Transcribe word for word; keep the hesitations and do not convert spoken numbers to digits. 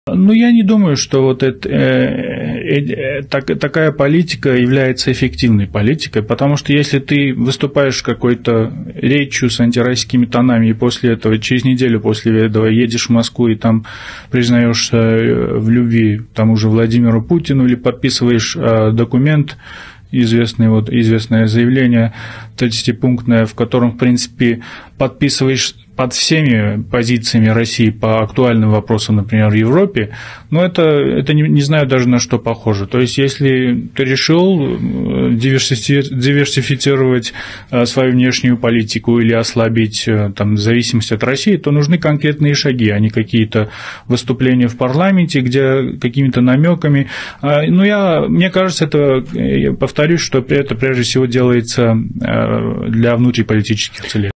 Ну, я не думаю, что вот это, э, э, так, такая политика является эффективной политикой, потому что если ты выступаешь какой-то речью с антироссийскими тонами, и после этого, через неделю после этого едешь в Москву и там признаешься в любви тому же Владимиру Путину или подписываешь документ, известное, вот, известное заявление тридцатипунктное, в котором, в принципе, подписываешь под всеми позициями России по актуальным вопросам, например, в Европе, но это, это не, не знаю даже на что похоже. То есть, если ты решил диверсифицировать свою внешнюю политику или ослабить там, зависимость от России, то нужны конкретные шаги, а не какие-то выступления в парламенте, где какими-то намеками. Ну, я, мне кажется, это, я повторюсь, что это прежде всего делается для внутриполитических целей.